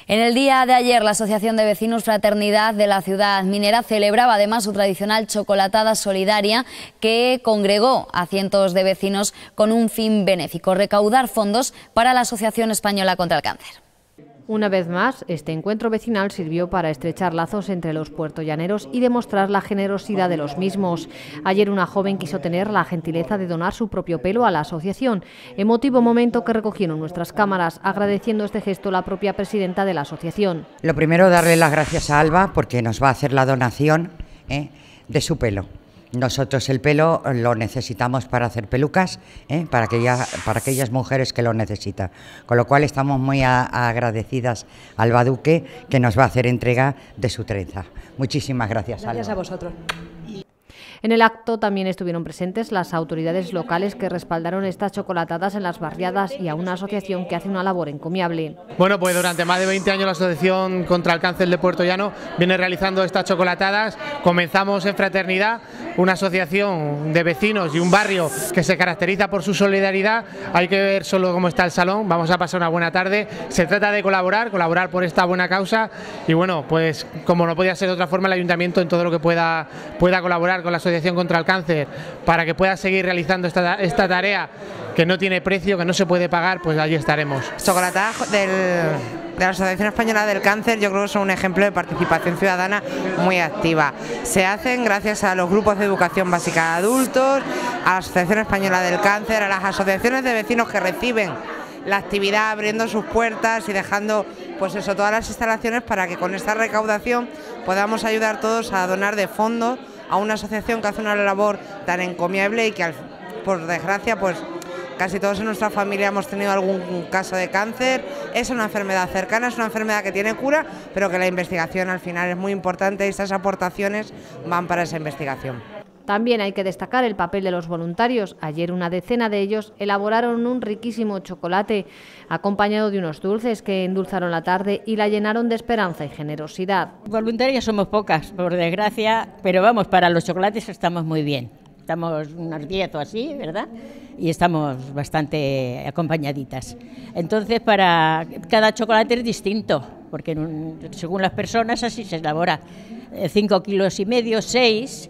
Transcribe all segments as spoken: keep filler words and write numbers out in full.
En el día de ayer, la Asociación de Vecinos Fraternidad de la ciudad minera celebraba además su tradicional chocolatada solidaria que congregó a cientos de vecinos con un fin benéfico: recaudar fondos para la Asociación Española contra el Cáncer. Una vez más, este encuentro vecinal sirvió para estrechar lazos entre los puertollaneros y demostrar la generosidad de los mismos. Ayer una joven quiso tener la gentileza de donar su propio pelo a la asociación, emotivo momento que recogieron nuestras cámaras, agradeciendo este gesto la propia presidenta de la asociación. Lo primero, darle las gracias a Alba porque nos va a hacer la donación ¿eh? de su pelo. Nosotros el pelo lo necesitamos para hacer pelucas, ¿eh? para, aquella, para aquellas mujeres que lo necesitan. Con lo cual estamos muy a, a agradecidas a Alba Duque, que nos va a hacer entrega de su trenza. Muchísimas gracias, Alba. Gracias a vosotros. En el acto también estuvieron presentes las autoridades locales que respaldaron estas chocolatadas en las barriadas y a una asociación que hace una labor encomiable. Bueno, pues durante más de veinte años la Asociación contra el Cáncer de Puerto Llano viene realizando estas chocolatadas. Comenzamos en Fraternidad, una asociación de vecinos y un barrio que se caracteriza por su solidaridad. Hay que ver solo cómo está el salón, vamos a pasar una buena tarde. Se trata de colaborar, colaborar por esta buena causa y bueno, pues como no podía ser de otra forma, el Ayuntamiento en todo lo que pueda, pueda colaborar con la Asociación contra el Cáncer para que pueda seguir realizando esta, esta tarea que no tiene precio, que no se puede pagar, pues allí estaremos. Chocolatadas del, de la Asociación Española del Cáncer yo creo que son un ejemplo de participación ciudadana muy activa. Se hacen gracias a los grupos de educación básica de adultos, a la Asociación Española del Cáncer, a las asociaciones de vecinos que reciben la actividad abriendo sus puertas y dejando pues eso, todas las instalaciones para que con esta recaudación podamos ayudar todos a donar de fondo a una asociación que hace una labor tan encomiable y que por desgracia pues casi todos en nuestra familia hemos tenido algún caso de cáncer. Es una enfermedad cercana, es una enfermedad que tiene cura, pero que la investigación al final es muy importante y estas aportaciones van para esa investigación. También hay que destacar el papel de los voluntarios. Ayer una decena de ellos elaboraron un riquísimo chocolate acompañado de unos dulces que endulzaron la tarde y la llenaron de esperanza y generosidad. Voluntarias somos pocas, por desgracia, pero vamos, para los chocolates estamos muy bien. Estamos unos diez o así, ¿verdad? Y estamos bastante acompañaditas. Entonces, para cada chocolate es distinto, porque según las personas así se elabora. Cinco kilos y medio, seis...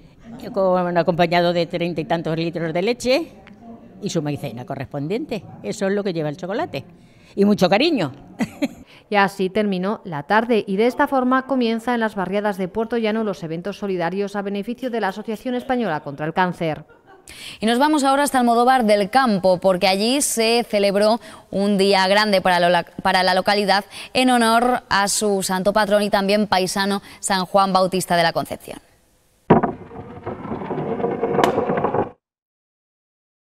con acompañado de treinta y tantos litros de leche y su maicena correspondiente. Eso es lo que lleva el chocolate. Y mucho cariño. Y así terminó la tarde y de esta forma comienza en las barriadas de Puerto Llano los eventos solidarios a beneficio de la Asociación Española contra el Cáncer. Y nos vamos ahora hasta Almodóvar del Campo, porque allí se celebró un día grande para, lo, para la localidad en honor a su santo patrón y también paisano San Juan Bautista de la Concepción.